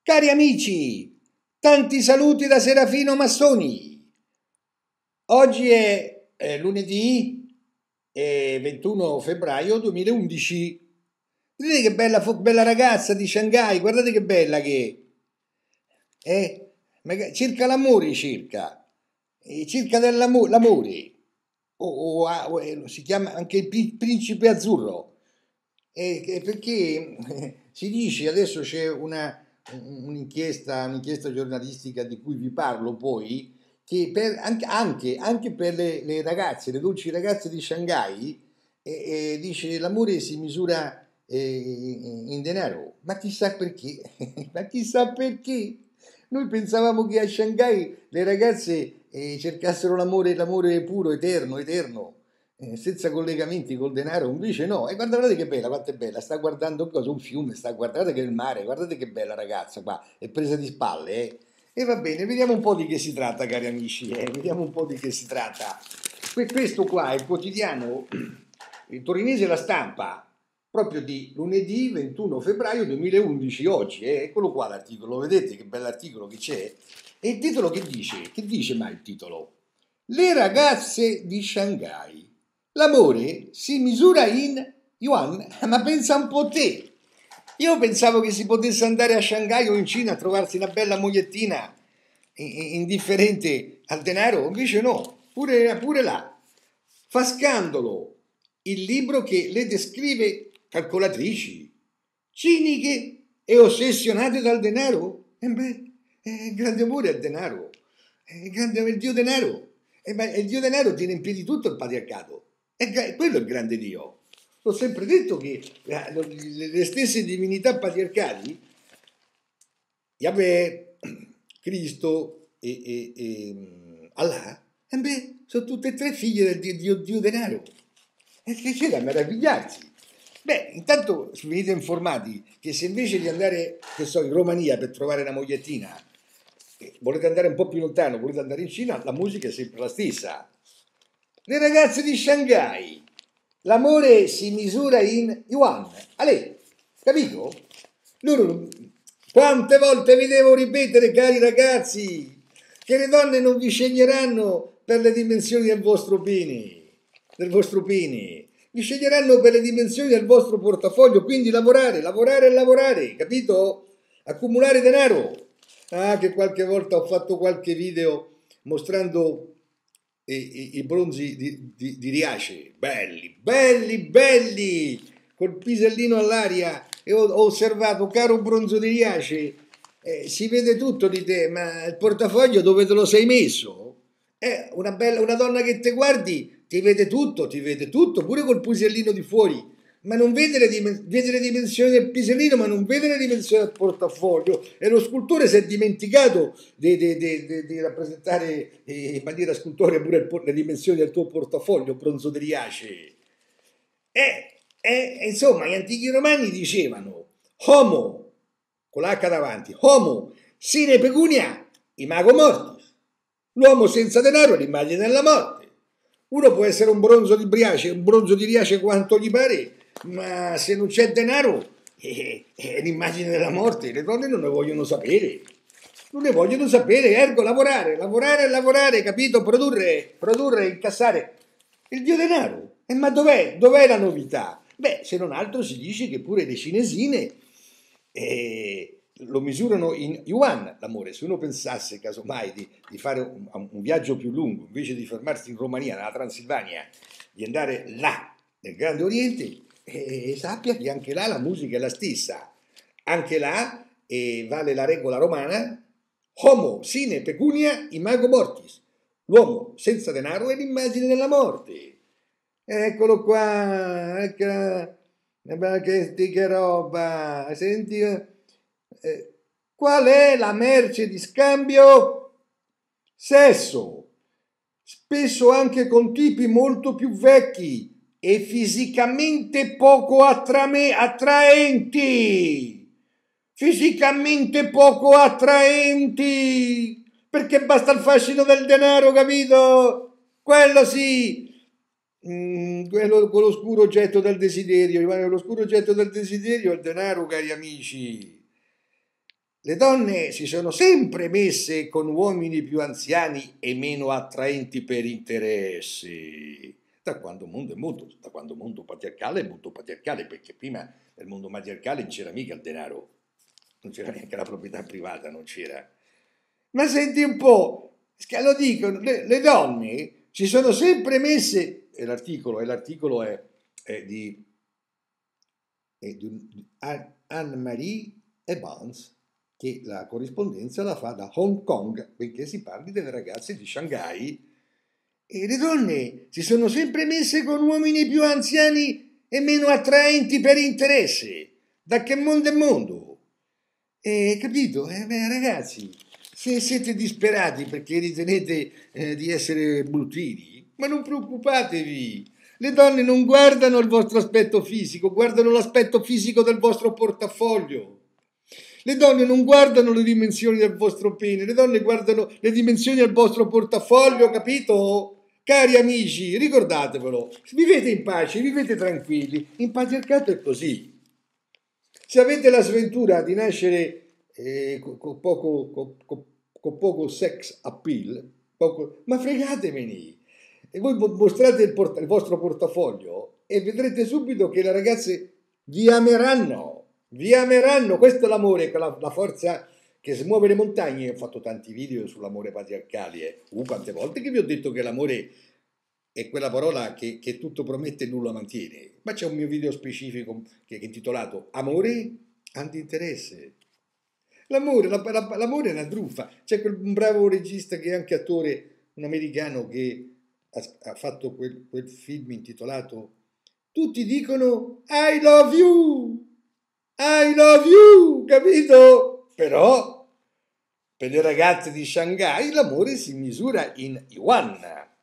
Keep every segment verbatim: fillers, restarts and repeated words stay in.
Cari amici, tanti saluti da Serafino Massoni. Oggi è, è lunedì eh, ventuno febbraio duemilaundici. Vedete che bella, bella ragazza di Shanghai, guardate che bella che è. Eh? Circa l'amore, circa. Eh, circa dell'amore. O, o, o, o, si chiama anche il principe azzurro. Eh, perché eh, si dice, adesso c'è una un'inchiesta, un'inchiesta giornalistica di cui vi parlo poi, che per, anche, anche, anche per le, le ragazze, le dolci ragazze di Shanghai, eh, eh, dice l'amore si misura eh, in denaro. Ma chissà perché, ma chissà perché. Noi pensavamo che a Shanghai le ragazze eh, cercassero l'amore, l'amore puro, eterno, eterno. Eh, senza collegamenti col denaro, invece no. E guarda, guardate che bella, quanto è bella, sta guardando cosa, un fiume, sta guardate che è il mare, guardate che bella ragazza qua, è presa di spalle, eh. E va bene, vediamo un po' di che si tratta, cari amici, eh. Vediamo un po' di che si tratta. Questo qua è il quotidiano, il torinese La Stampa, proprio di lunedì ventuno febbraio duemilaundici, oggi, eh. Eccolo qua l'articolo, vedete che bell'articolo che c'è? E il titolo che dice? Che dice mai il titolo? Le ragazze di Shanghai. L'amore si misura in yuan, ma pensa un po' te. Io pensavo che si potesse andare a Shanghai o in Cina a trovarsi una bella mogliettina indifferente al denaro, invece no, pure, pure là. Fa scandalo il libro che le descrive calcolatrici, ciniche e ossessionate dal denaro. E beh, il grande amore è il denaro, il grande il dio denaro. E beh, il dio denaro tiene in piedi tutto il patriarcato. E quello è il grande Dio. L'ho sempre detto che le stesse divinità patriarcali, Yahweh, Cristo e, e, e Allah, e beh, sono tutte e tre figlie del Dio, Dio, Dio denaro. E che c'è da meravigliarsi? Beh, intanto venite informati che se invece di andare, che so, in Romania per trovare una mogliettina, volete andare un po' più lontano, volete andare in Cina, la musica è sempre la stessa. Le ragazze di Shanghai, l'amore si misura in yuan. Ale, capito? Loro, quante volte vi devo ripetere, cari ragazzi, che le donne non vi sceglieranno per le dimensioni del vostro pene, del vostro pene, vi sceglieranno per le dimensioni del vostro portafoglio, quindi lavorare, lavorare e lavorare, capito? Accumulare denaro. Ah, che qualche volta ho fatto qualche video mostrando i, i bronzi di, di, di Riace, belli, belli, belli, col pisellino all'aria, e ho, ho osservato, caro bronzo di Riace, eh, si vede tutto di te, ma il portafoglio dove te lo sei messo? Eh, una, bella, una donna che te guardi ti vede tutto, ti vede tutto, pure col pisellino di fuori, ma non vede le, dim- vede le dimensioni del pisellino, ma non vede le dimensioni del portafoglio. E lo scultore si è dimenticato di, di, di, di, di rappresentare in maniera scultorea pure il, le dimensioni del tuo portafoglio, bronzo di Riace. E, e insomma, gli antichi romani dicevano homo, con l'H davanti, homo sine pecunia, imago mortis. L'uomo senza denaro è l'immagine della morte. Uno può essere un bronzo di Riace, un bronzo di Riace quanto gli pare, ma se non c'è denaro è, è l'immagine della morte. Le donne non ne vogliono sapere, non ne vogliono sapere. Ergo lavorare, lavorare, lavorare, capito? Produrre, produrre, incassare. Il dio denaro. E ma dov'è? Dov'è la novità? Beh, se non altro si dice che pure le cinesine eh, lo misurano in yuan l'amore. Se uno pensasse casomai di, di fare un, un viaggio più lungo, invece di fermarsi in Romania, nella Transilvania, di andare là, nel Grande Oriente, eh, sappia che anche là la musica è la stessa. Anche là eh, vale la regola romana, homo sine pecunia imago mortis. L'uomo senza denaro è l'immagine della morte. Eccolo qua, ecco, che, che roba, senti, eh, qual è la merce di scambio? Sesso, spesso anche con tipi molto più vecchi e fisicamente poco attra- attraenti, fisicamente poco attraenti, perché basta il fascino del denaro, capito? Quello sì. Mm, quello, quell'oscuro oggetto del desiderio, l'oscuro oggetto del desiderio è il denaro, cari amici. le donne si sono sempre messe con uomini più anziani e meno attraenti per interessi. Da quando il mondo è mondo, da quando il mondo patriarcale è molto patriarcale, perché prima nel mondo matriarcale non c'era mica il denaro, non c'era neanche la proprietà privata, non c'era. Ma senti un po', lo dicono, le, le donne si sono sempre messe, e l'articolo, e l'articolo è, è di, è di Anne-Marie Evans, che la corrispondenza la fa da Hong Kong, perché si parli delle ragazze di Shanghai, e le donne si sono sempre messe con uomini più anziani e meno attraenti per interesse. Da che mondo è mondo? E capito? Eh, beh, ragazzi, se siete disperati perché ritenete eh, di essere bruttini, ma non preoccupatevi. Le donne non guardano il vostro aspetto fisico, guardano l'aspetto fisico del vostro portafoglio. Le donne non guardano le dimensioni del vostro pene, le donne guardano le dimensioni del vostro portafoglio, capito? Cari amici, ricordatevelo, vivete in pace, vivete tranquilli, in patriarcato è così. Se avete la sventura di nascere eh, con, con, poco, con, con, con poco sex appeal, poco, ma fregatemene, e voi mostrate il, port- il vostro portafoglio e vedrete subito che le ragazze vi ameranno. Vi ameranno, questo è l'amore, la, la forza che smuove le montagne. Ho fatto tanti video sull'amore patriarcale. Uh, quante volte che vi ho detto che l'amore è quella parola che, che tutto promette e nulla mantiene. Ma c'è un mio video specifico che è intitolato Amore anti-interesse. L'amore, la, la, l'amore è una truffa. C'è quel un bravo regista che è anche attore, un americano, che ha, ha fatto quel, quel film intitolato Tutti dicono I love you! I love you, capito? Però per le ragazze di Shanghai l'amore si misura in yuan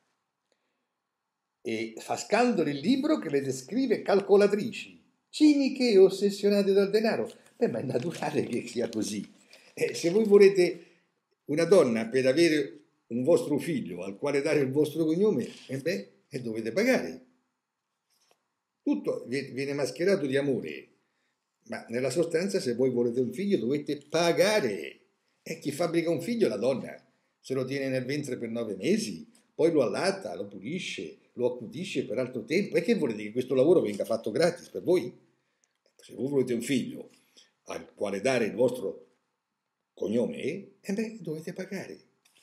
e fa scandalo il libro che le descrive calcolatrici, ciniche e ossessionate dal denaro. Beh, ma è naturale che sia così. Eh, se voi volete una donna per avere un vostro figlio al quale dare il vostro cognome, eh beh, e dovete pagare. Tutto viene mascherato di amore. Ma nella sostanza, se voi volete un figlio, dovete pagare. E chi fabbrica un figlio è la donna. Se lo tiene nel ventre per nove mesi, poi lo allatta, lo pulisce, lo accutisce per altro tempo. E che volete che questo lavoro venga fatto gratis per voi? Se voi volete un figlio al quale dare il vostro cognome, eh beh, dovete pagare.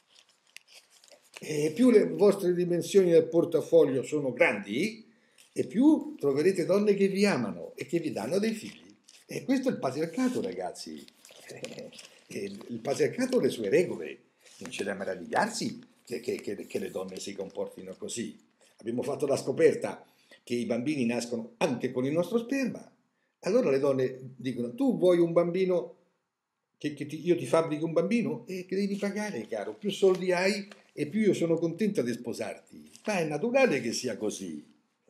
E più le vostre dimensioni del portafoglio sono grandi, e più troverete donne che vi amano e che vi danno dei figli. E questo è il patriarcato, ragazzi. Il patriarcato ha le sue regole. Non c'è da meravigliarsi che, che, che, che le donne si comportino così. Abbiamo fatto la scoperta che i bambini nascono anche con il nostro sperma. Allora le donne dicono, tu vuoi un bambino, che, che ti, io ti fabbrico un bambino? E che devi pagare, caro. Più soldi hai e più io sono contenta di sposarti. Ma è naturale che sia così.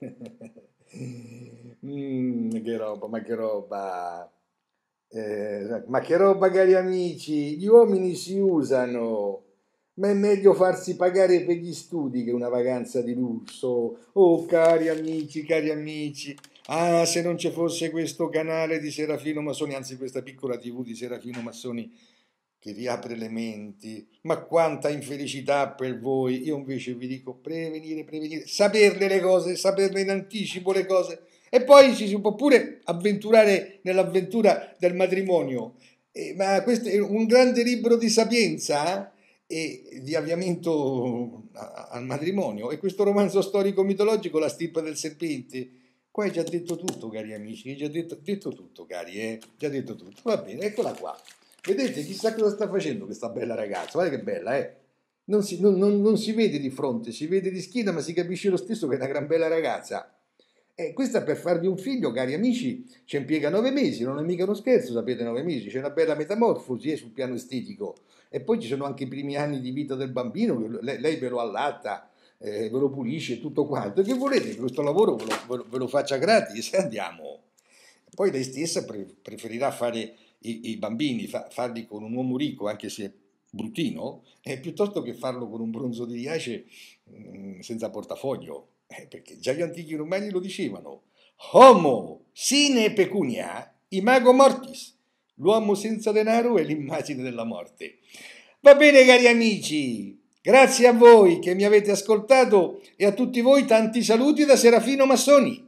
mm, che roba, ma che roba. Eh, ma che roba, cari amici, gli uomini si usano, ma è meglio farsi pagare per gli studi che una vacanza di lusso. Oh, cari amici, cari amici, ah, se non ci fosse questo canale di Serafino Massoni, anzi questa piccola tivù di Serafino Massoni che vi apre le menti, ma quanta infelicità per voi. Io invece vi dico prevenire, prevenire, saperle le cose, saperle in anticipo le cose. E poi ci si può pure avventurare nell'avventura del matrimonio, eh, ma questo è un grande libro di sapienza eh, e di avviamento a, al matrimonio. E questo romanzo storico-mitologico, La stirpe del serpente, qua hai già detto tutto, cari amici, hai già detto, detto tutto, cari, eh? Già detto tutto. Va bene, eccola qua. Vedete, chissà cosa sta facendo questa bella ragazza, guarda che bella, eh? Non si, non, non, non si vede di fronte, si vede di schiena, ma si capisce lo stesso che è una gran bella ragazza. E questa per farvi un figlio, cari amici, ci impiega nove mesi, non è mica uno scherzo, sapete, nove mesi, c'è una bella metamorfosi eh, sul piano estetico. E poi ci sono anche i primi anni di vita del bambino, lei, lei ve lo allatta, eh, ve lo pulisce, tutto quanto. E che volete che questo lavoro ve lo, ve lo, ve lo faccia gratis? Andiamo. Poi lei stessa pre preferirà fare i, i bambini, fa, farli con un uomo ricco, anche se bruttino, eh, piuttosto che farlo con un bronzo di Riace mh, senza portafoglio. Eh, perché già gli antichi romani lo dicevano, homo sine pecunia imago mortis, L'uomo senza denaro è l'immagine della morte. Va bene, cari amici, grazie a voi che mi avete ascoltato e a tutti voi tanti saluti da Serafino Massoni.